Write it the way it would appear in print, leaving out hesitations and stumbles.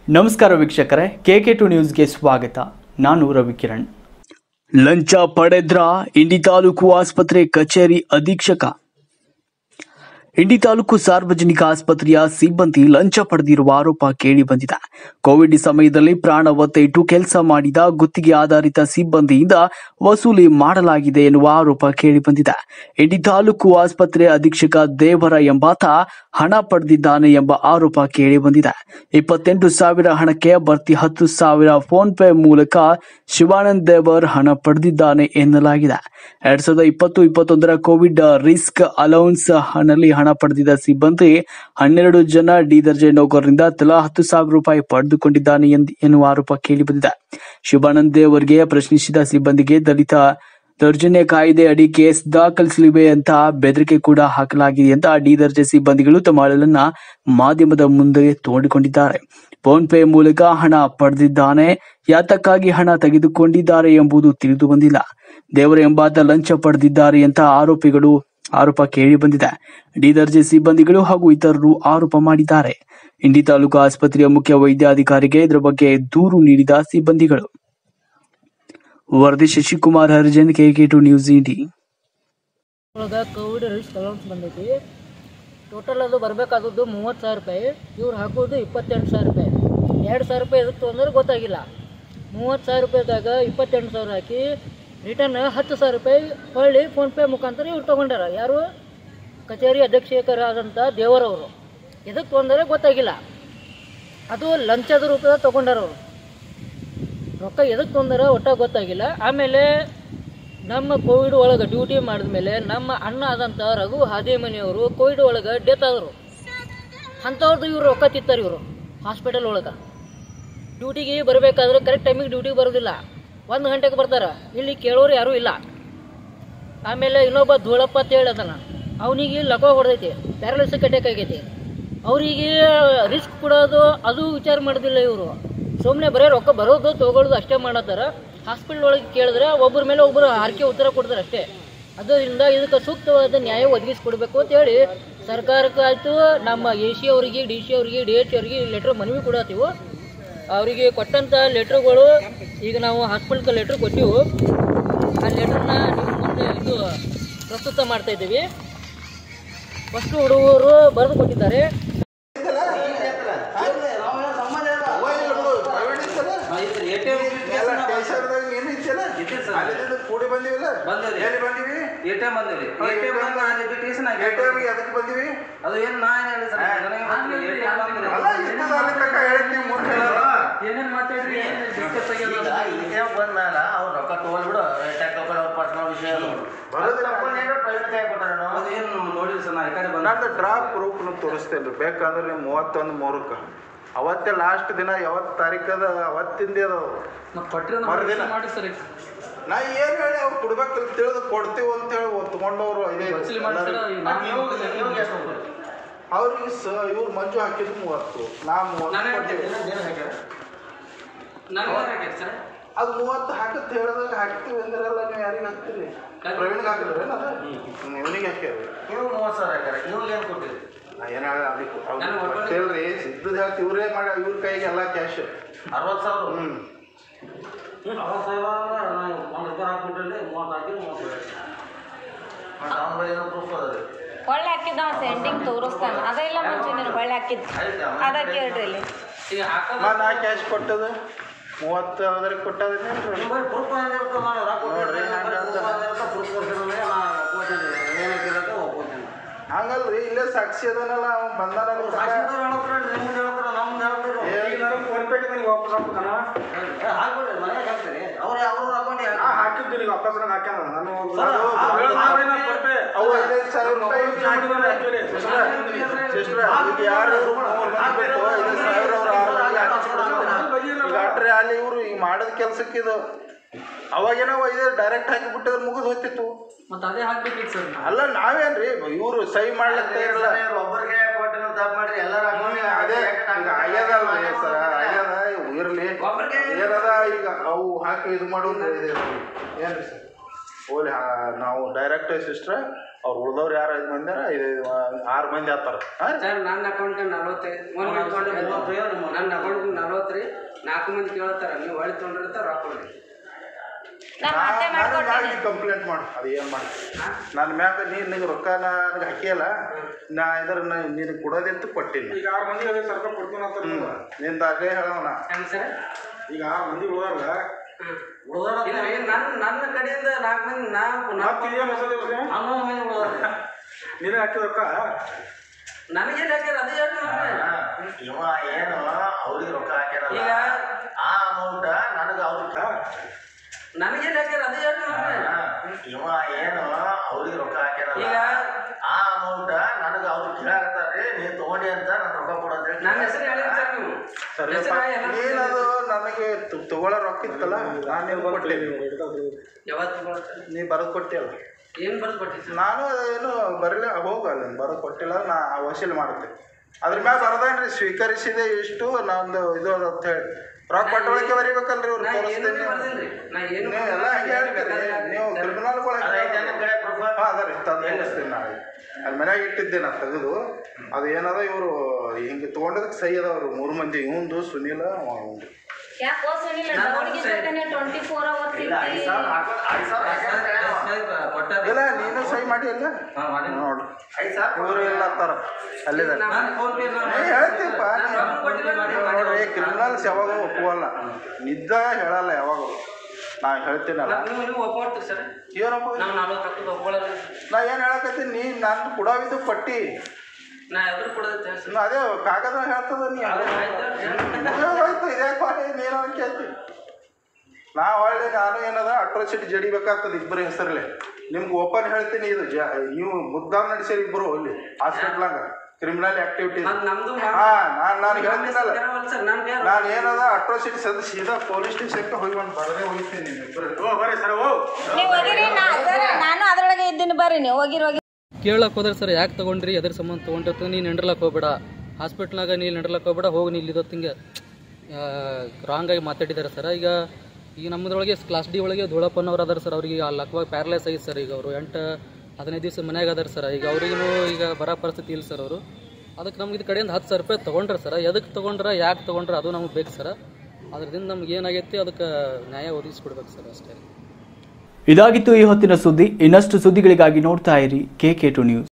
ನಮಸ್ಕಾರ ವೀಕ್ಷಕರೇ, KK2 ನ್ಯೂಸ್ಗೆ ಸ್ವಾಗತ. ನಾನು ರವಿಕಿರಣ್. ಲಂಚ ಪಡೆದ್ರ ಇಂಡಿ ತಾಲೂಕು ಆಸ್ಪತ್ರೆ ಕಚೇರಿ ಅಧೀಕ್ಷಕ. ಇಂಡಿ ತಾಲೂಕು ಸಾರ್ವಜನಿಕ ಆಸ್ಪತ್ರೆಯ ಸಿಬ್ಬಂದಿ ಲಂಚ ಪಡೆದಿರುವ ಆರೋಪ ಕೇಳಿ ಬಂದಿದೆ. ಕೋವಿಡ್ ಸಮಯದಲ್ಲಿ ಪ್ರಾಣ ಒತ್ತೆ ಇಟ್ಟು ಕೆಲಸ ಮಾಡಿದ ಗುತ್ತಿಗೆ ಆಧಾರಿತ ಸಿಬ್ಬಂದಿಯಿಂದ ವಸೂಲಿ ಮಾಡಲಾಗಿದೆ ಎನ್ನುವ ಆರೋಪ ಕೇಳಿ ಬಂದಿದೆ. ಇಂಡಿ ತಾಲೂಕು ಆಸ್ಪತ್ರೆ ಅಧೀಕ್ಷಕ ದೇವರ ಎಂಬಾತ ಹಣ ಪಡೆದಿದ್ದಾನೆ ಎಂಬ ಆರೋಪ ಕೇಳಿ ಬಂದಿದೆ. 28,000 ಹಣಕ್ಕೆ ಭರ್ತಿ 10,000 ಫೋನ್ ಪೇ ಮೂಲಕ ಶಿವಾನಂದ್ ದೇವರ್ ಹಣ ಪಡೆದಿದ್ದಾನೆ ಎನ್ನಲಾಗಿದೆ. 2020-21 ಕೋವಿಡ್ ರಿಸ್ಕ್ ಅಲೌನ್ಸ್ ನಲ್ಲಿ ಹಣ ಪಡೆದಿದ್ದ ಸಿಬ್ಬಂದಿ 12 ಜನ ಡಿ ದರ್ಜೆ ನೌಕರರಿಂದ ತಲಾ 10,000 ರೂಪಾಯಿ ಪಡೆದುಕೊಂಡಿದ್ದಾನೆ ಎನ್ನುವ ಆರೋಪ ಕೇಳಿ ಬಂದಿದೆ. ಶಿವಾನಂದ್ ದೇವರ್ಗೆ ಪ್ರಶ್ನಿಸಿದ ಸಿಬ್ಬಂದಿಗೆ ದಲಿತ ದೌರ್ಜನ್ಯ ಕಾಯ್ದೆ ಅಡಿ ಕೇಸ್ ದಾಖಲಿಸಲಿವೆ ಅಂತ ಬೆದರಿಕೆ ಕೂಡ ಹಾಕಲಾಗಿದೆ ಅಂತ ಡಿ ದರ್ಜೆ ಸಿಬ್ಬಂದಿಗಳು ತಮ್ಮ ಅಳಲನ್ನ ಮಾಧ್ಯಮದ ಮುಂದೆ ತೋಡಿಕೊಂಡಿದ್ದಾರೆ. ಫೋನ್ ಪೇ ಮೂಲಕ ಹಣ ಪಡೆದಿದ್ದಾನೆ, ಯಾತಕ್ಕಾಗಿ ಹಣ ತೆಗೆದುಕೊಂಡಿದ್ದಾರೆ ಎಂಬುದು ತಿಳಿದು ಬಂದಿಲ್ಲ. ದೇವರ ಎಂಬಾತ ಲಂಚ ಪಡೆದಿದ್ದಾರೆ ಅಂತ ಆರೋಪ ಕೇಳಿ ಬಂದಿದೆ. ಡಿ ದರ್ಜೆ ಸಿಬ್ಬಂದಿಗಳು ಹಾಗೂ ಇತರರು ಆರೋಪ ಮಾಡಿದ್ದಾರೆ. ಇಂಡಿ ತಾಲೂಕು ಆಸ್ಪತ್ರೆಯ ಮುಖ್ಯ ವೈದ್ಯಾಧಿಕಾರಿಗೆ ಇದರ ಬಗ್ಗೆ ದೂರು ನೀಡಿದ ಸಿಬ್ಬಂದಿಗಳು. ವರದಿ Shashikumar Harijan, KK2 news Indi. Covid risk allowance ಬಂದೈತಿ. ಟೋಟಲ್ ಅದು ಬರಬೇಕಾದದ್ದು 30,000 ರೂಪಾಯಿ. ಇವ್ರು ಹಾಕೋದು 28,000 ರೂಪಾಯಿ. 2,000 ರೂಪಾಯಿ ಎದಕ್ಕೆ ತೊಂದರೆ ಗೊತ್ತಾಗಿಲ್ಲ. 30,000 ರೂಪಾಯಿದಾಗ 28,000 ಹಾಕಿ ರಿಟರ್ನ್ 10,000 ರೂಪಾಯಿ ಹೊಳ್ಳಿ ಫೋನ್ಪೇ ಮುಖಾಂತರ ಇವ್ರು ತೊಗೊಂಡಾರ. ಯಾರು? ಕಚೇರಿ ಅಧ್ಯಕ್ಷಕರಾದಂಥ ದೇವರವರು. ಎದಕ್ಕೆ ತೊಂದರೆ ಗೊತ್ತಾಗಿಲ್ಲ. ಅದು ಲಂಚದ ರೂಪದಾಗ ತೊಗೊಂಡಾರ ಅವರು. ರೊಕ್ಕ ಎದಕ್ಕೆ ತೊಂದರೆ ಒಟ್ಟ ಗೊತ್ತಾಗಿಲ್ಲ. ಆಮೇಲೆ ನಮ್ಮ ಕೋವಿಡ್ ಒಳಗೆ ಡ್ಯೂಟಿ ಮಾಡಿದ್ಮೇಲೆ ನಮ್ಮ ಅಣ್ಣ ಆದಂಥ ರಘು ಹಾದಿಮನಿಯವರು ಕೋವಿಡ್ ಒಳಗೆ ಡೆತ್ ಆದರು. ಅಂಥವ್ರದ್ದು ಇವರು ರೊಕ್ಕ ತಿತ್ತಾರೆ. ಇವರು ಹಾಸ್ಪಿಟಲ್ ಒಳಗೆ ಡ್ಯೂಟಿಗೆ ಬರಬೇಕಾದ್ರೆ ಕರೆಕ್ಟ್ ಟೈಮಿಗೆ ಡ್ಯೂಟಿಗೆ ಬರೋದಿಲ್ಲ. 1 ಗಂಟೆಗೆ ಬರ್ತಾರೆ. ಇಲ್ಲಿ ಕೇಳೋರು ಯಾರೂ ಇಲ್ಲ. ಆಮೇಲೆ ಇನ್ನೊಬ್ಬ ಧೂಳಪ್ಪ ಅಂತ ಹೇಳಿ ಅದನ್ನು ಅವನಿಗೆ ಲಕೋ ಹೊಡೆದೈತಿ, ಪ್ಯಾರಲಿಸಿಸ್ ಅಟ್ಯಾಕ್ ಆಗೈತಿ. ಅವರಿಗೆ ರಿಸ್ಕ್ ಕೊಡೋದು ಅದು ವಿಚಾರ ಮಾಡೋದಿಲ್ಲ. ಇವರು ಸುಮ್ಮನೆ ಬರೀ ರೊಕ್ಕ ಬರೋದು ತೊಗೊಳ್ಳೋದು ಅಷ್ಟೇ ಮಾಡತ್ತಾರ. ಹಾಸ್ಪಿಟಲ್ ಒಳಗೆ ಕೇಳಿದ್ರೆ ಒಬ್ಬರ ಮೇಲೆ ಒಬ್ಬರು ಹಾರಿಕೆ ಉತ್ತರ ಕೊಡ್ತಾರೆ ಅಷ್ಟೇ. ಅದರಿಂದ ಇದಕ್ಕೆ ಸೂಕ್ತವಾದ ನ್ಯಾಯ ಒದಗಿಸ್ಕೊಡ್ಬೇಕು ಅಂತೇಳಿ ಸರ್ಕಾರಕ್ಕೆ ಆಯಿತು, ನಮ್ಮ AC ಅವರಿಗೆ, DC ಅವರಿಗೆ, DH ಅವರಿಗೆ ಲೆಟ್ರ್ ಮನವಿ ಕೊಡತ್ತೀವಿ. ಅವರಿಗೆ ಕೊಟ್ಟಂಥ ಲೆಟ್ರುಗಳು ಈಗ ನಾವು ಹಾಸ್ಪಿಟಲ್ಗೆ ಲೆಟ್ರ್ ಕೊಟ್ಟಿವು. ಆ ಲೆಟ್ರನ್ನ ನಿಮ್ಮ ಮುಂದೆ ಇದು ಪ್ರಸ್ತುತ ಮಾಡ್ತಾ ಇದ್ದೀವಿ. ಫಸ್ಟು ಹುಡುಗರು ಬರೆದು ಕೊಟ್ಟಿದ್ದಾರೆ. ಡ್ರಾಪ್ ಪ್ರೂಫ್ ತೋರಿಸ್ತೇನೆ ಬೇಕಾದ್ರೆ 31/3 ಅವತ್ತೇ ಲಾಸ್ಟ್ ದಿನ ಯಾವತ್ತು ತಾರೀಕದ ಅವತ್ತಿಂದ ನಾ ಏನು ಹೇಳಿ ಅವ್ರು ಕೊಡ್ಬೇಕಂತ ತಿಳಿದು ಕೊಡ್ತೀವಿ ಅಂತೇಳಿ ತಗೊಂಡವ್ರು ಅವ್ರಿಗೆ ಇವ್ರು ಮಂಜು ಹಾಕಿದ್ರು 30, ನಾ 30 ಅದು 30 ಹಾಕತ್ ಹೇಳಿದಾಗ ಹಾಕ್ತೀವಿ ಅಂದ್ರಲ್ಲ. ನೀವು ಯಾರಿಗೆ ಹಾಕ್ತೀರಿ? ಪ್ರವೀಣ್ಗೆ ಹಾಕಿದ್ರಿ ಇವನಿಗೆ ಹಾಕ್ಯಾರ. ನೀವು 30,000 ಹಾಕ್ಯಾರ. ಇವ್ರಿಗೆ ಏನು ಕೊಟ್ಟಿರಿ? ಏನು ಹೇಳ್ರಿ, ಸಿದ್ಧದ ಹೇಳ್ತಿ ಇವರೇ ಮಾಡಿ ಇವ್ರ ಕೈಗೆ ಎಲ್ಲ ಕ್ಯಾಶ್ 60,000. 60,000 1 ರೂಪಾಯಿ ಹಾಕ್ಬಿಟ್ರಲ್ಲಿ 30 ಹಾಕಿ 30 ಹೊಳ್ಳೆ ಹಾಕಿದ್ದ ಸೆಂಡಿಂಗ್ ತೋರಿಸ್ತಾನೆ. ಅದೆಲ್ಲ ಮುಂಚೆ ನೀನು ಹೊಳ್ಳೆ ಹಾಕಿದ್ದು ಅದಕ್ಕೆ ಹೇಳ್ರಿ ಇಲ್ಲಿ ನಾ ಕ್ಯಾಶ್ ಕೊಟ್ಟದು 30 ಕೊಟ್ಟದ್ರಿ. ಹಂಗಲ್ರಿ, ಇಲ್ಲೇ ಸಾಕ್ಷಿ ಅದನಲ್ಲ, ಅವ ಬಂದಾನ. ಹಾಕಿದ್ದು ವಾಪಸ್ ಹಾಕ್ಯಾನ. ನಾನು 5,000 ರೂಪಾಯಿ ಅಲ್ಲಿ ಇವ್ರು ಈಗ ಮಾಡೋದ್ ಕೆಲ್ಸಕ್ಕಿದು. ಅವಾಗೇನೋ ಇದು ಡೈರೆಕ್ಟ್ ಹಾಕಿ ಬಿಟ್ಟಿದ್ರೆ ಮುಗಿದು ಹೋಗ್ತಿತ್ತು. ಮತ್ತೆ ಅದೇ ಹಾಕ್ಬೇಕಿತ್ತು ಸರ್. ಅಲ್ಲ ನಾವೇನ್ರಿ ಇವ್ರು ಸಹಿ ಮಾಡ್ಲಿಕ್ಕೆ ಇರಲ್ಲ. ಒಬ್ಬರಿಗೆ ತಪ್ಪು ಮಾಡ್ರಿ ಎಲ್ಲರೂ ಅದೇ ಆಗ್ಯದಲ್ರಿ ಸರ್, ಆಗ್ಯದ ಇರ್ಲಿ ಏನದ ಈಗ ಅವು ಹಾಕಿ ಇದು ಮಾಡೋದು ಏನ್ರಿ ಸರ್. ಓಲಿ ನಾವು ಡೈರೆಕ್ಟ್ ಸಿಸ್ಟ್ರ ಅವ್ರು ಉಳ್ದವ್ರು ಯಾರು 5 ಮಂದಿ 6 ಮಂದಿ ಆಗ್ತಾರ. ಸರ್ ನನ್ನ ಅಕೌಂಟ್ 40 ನನ್ನ ಅಕೌಂಟ್ 40 ರೀ. 4 ಮಂದಿ ಕೇಳ್ತಾರ, ನೀವು ಹೊಳಿ ತೊಗೊಂಡಿರ್ತಾರ ಹಾಕೊಳ್ಳಿ. ಕಂಪ್ಲೇಂಟ್ ಮಾಡು, ಅದು ಏನು ಮಾಡಿ ನನ್ನ ಮ್ಯಾಗ ನಿನಗೆ ರೊಕ್ಕ ನನಗೆ ಹಾಕಿಯಲ್ಲ, ನಾ ಇದ್ರ ನೀನು ಕೊಡೋದಂತ ಕೊಟ್ಟಿನಿ. ಈಗ 6 ಮಂದಿ ಸರ್ಕಾರ ಕೊಡ್ತೀನಿ ಅಂತ ನಿಂದ ಅದೇ ಹೇಳೋಣ. ಈಗ 6 ಮಂದಿ ಉಳ್ದಾರಲ್ಲ, ನನ್ನ ಕಡೆಯಿಂದ 4 ಮಂದಿ ನೀನು ಹಾಕಿದ ರೊಕ್ಕ ನನಗೇನು ಹಾಕ್ಯಾರ ಅದೇ ಹೇಳಿ. ಇವ ಏನು ಅವ್ರಿಗೆ ರೊಕ್ಕ ಹಾಕ್ಯಾರ, ಈಗ ಆ ಅಮೌಂಟ್ ನನಗೆ ಅವ್ರ ನನಗೇನು ಹಾಕ್ಯಾರ ಅದೇ ಹೇಳಿ. ಇವ ಏನು ಅವ್ರಿಗೆ ರೊಕ್ಕ ಹಾಕ್ಯಾರ, ಈಗ ಆ ಅಮೌಂಟ್ ನನಗೆ ಅವ್ರು ಕೇಳಾಕತ್ತಾರೆ, ನೀನು ತಗೊಂಡಿ ಅಂತ ನಾನು ರೊಕ್ಕ ಕೊಡೋದು. ನನ್ನ ಹೆಸರು ಹೇಳಿರಿ ಸರ್ ನೀವು. ನೀನದು ನನಗೆ ತಗೊಳ್ಳೋ ರೊಕ್ಕ ಇತ್ತಲ್ಲ, ನಾನು ನೀವು ಕೊಟ್ಟೆ. ಯಾವತ್ತು ನೀ ಬರೋದು ಕೊಟ್ಟಿಯಲ್ಲ, ಏನು ಬರೆದು ಕೊಟ್ಟಿದ್ದೆ ನಾನು ಏನು ಬರಲಿಲ್ಲ, ಹೋಗಲ್ಲ ಬರೋದು ಕೊಟ್ಟಿಲ್ಲ, ನಾ ವಸೂಲಿ ಮಾಡುತ್ತೆ. ಅದ್ರ ಮ್ಯಾಗ ಬರೋದೇನ್ರಿ ಸ್ವೀಕರಿಸಿದೆ ಇಷ್ಟು ನಂದು ಇದು ಅಂತ ಹೇಳಿ ರೊಕ್ಕ ಪಟ್ಟೊಳಕ್ಕೆ ಬರೀಬೇಕಲ್ರಿ ಇವ್ರು. ತೋರಿಸ್ತೇನೆ ಎಲ್ಲ ಹಂಗೆ ಹೇಳ್ತೀರಿ ನೀವು ಕ್ರಿಮಿನಲ್ಗಳು. ಅದ ರೀ ತಂದು ತೋರಿಸ್ತೀನಿ ನಾಳೆ. ಅಲ್ಲಿ ಮನ್ಯಾಗ ಇಟ್ಟಿದ್ದೆ ನಾ ತೆಗೆದು. ಅದು ಏನದ ಇವರು ಹಿಂಗೆ ತೊಗೊಂಡದಕ್ಕೆ ಸಹಿ ಅದಾವ್ರು 3 ಮಂದಿ, ಇವಂದು ಸುನೀಲ ಇಲ್ಲ ನೀನು ಸಹಿ ಮಾಡಿ ಅಲ್ಲ ನೋಡು. ಇವರು ಇಲ್ಲ ಅಂತಾರ ಅಲ್ಲಿದ ಹೇಳ್ತೀಪ್ಪ ನೋಡ್ರಿ, ಕ್ರಿಮಿನಲ್ಸ್ ಯಾವಾಗ ಒಪ್ಪುವಲ್ಲ, ನಿಜ ಹೇಳಲ್ಲ ಯಾವಾಗ. ನಾ ಹೇಳ್ತೀನಲ್ಲ ಏನಪ್ಪ ನಾ ಏನು ಹೇಳಕತ್ತೀನಿ, ನೀ ನಾನು ಕೊಡವಿದ್ದು ಪಟ್ಟಿ ಅದೇ ಕಾಗದ ಹೇಳ್ತದ. ನೀ ಆಯ್ತು ಇದೇ ಪಾಡಿ ನೀನು ಕೇಳ್ತಿ. ನಾ ಒಳ್ಳೆ ನಾನು ಏನದ ಅಟ್ರಾಸಿಟಿ ಜಡಿಬೇಕಾಗ್ತದೆ ಇಬ್ಬರ ಹೆಸರಲ್ಲೇ. ನಿಮ್ಗೆ ಓಪನ್ ಹೇಳ್ತೀನಿ, ಇದು ನೀವು ಮುದ್ದಾಮ್ ನಡೆಸಿರಿ ಇಬ್ಬರು ಅಲ್ಲಿ ಹಾಸ್ಪಿಟ್ಲಾಗ ಕ್ರಿಮಿನಲ್ ಆಕ್ಟಿವಿಟಿ. ನಾನು ಹೇಳ್ತೀನಲ್ಲ, ನಾನು ಏನದ ಅಟ್ರಾಸಿಟಿ ಸದ ಸೀದಾ ಪೊಲೀಸ್ ಸ್ಟೇಷನ್ಗೆ ಹೋಗಿ ಒಂದು ಬರದೇ ಹೋಗ್ತೀನಿ. ಬರ್ರಿ ಸರ್, ನಾನು ಅದ್ರೊಳಗೆ ಇದ್ದೀನಿ, ಬರ್ರಿ ನೀವು ಹೋಗಿ ಕೇಳಕ್ಕೆ ಹೋದ್ರೆ ಸರ್ ಯಾಕೆ ತೊಗೊಂಡ್ರಿ, ಎದ್ರ ಸಂಬಂಧ ತೊಗೊಂಡಿರ್ತದೆ, ನೀನು ನೆಂಡ್ರಲಕ್ಕೆ ಹೋಗ್ಬೇಡ, ಹಾಸ್ಪಿಟ್ಲಾಗ ನೀನು ನೆಂಡ್ರಲಕ್ಕೆ ಹೋಗ್ಬೇಡ, ಹೋಗಿ ನೀ ಇಲ್ಲಿದ್ದು ಹಿಂಗೆ ರಾಂಗಾಗಿ ಮಾತಾಡಿದ್ದಾರೆ ಸರ್. ಈಗ ನಮ್ಮದ್ರೊಳಗೆ ಕ್ಲಾಸ್ ಡಿ ಒಳಗೆ ಧೂಳಪ್ಪನವ್ರು ಅದಾರ ಸರ್, ಅವ್ರಿಗೆ ಲಕ್ವಾಗ ಪ್ಯಾರಲೈಸ್ ಆಗಿದೆ ಸರ್. ಈಗ ಅವರು 8-15 ದಿವಸ ಮನ್ಯಾಗ ಅದಾರ ಸರ್. ಈಗ ಅವ್ರಿಗೂ ಈಗ ಬರೋ ಪರಿಸ್ಥಿತಿ ಇಲ್ಲ ಸರ್ ಅವರು. ಅದಕ್ಕೆ ನಮ್ಗೆ ಇದು ಕಡೆಯಿಂದ 10,000 ರೂಪಾಯಿ ತೊಗೊಂಡ್ರೆ ಸರ್. ಎದಕ್ಕೆ ತೊಗೊಂಡ್ರೆ, ಯಾಕೆ ತೊಗೊಂಡ್ರೆ ಅದು ನಮಗೆ ಬೇಕು ಸರ್. ಅದರಿಂದ ನಮ್ಗೆ ಏನಾಗೈತಿ ಅದಕ್ಕೆ ನ್ಯಾಯ ಒದಗಿಸ್ಕೊಡ್ಬೇಕು ಸರ್, ಅಷ್ಟೇ. ಇದಾಗಿತ್ತು ಈ ಹೊತ್ತಿನ ಸುದ್ದಿ. ಇನ್ನಷ್ಟು ಸುದ್ದಿಗಳಿಗಾಗಿ ನೋಡ್ತಾ ಇರಿ KK2 ನ್ಯೂಸ್.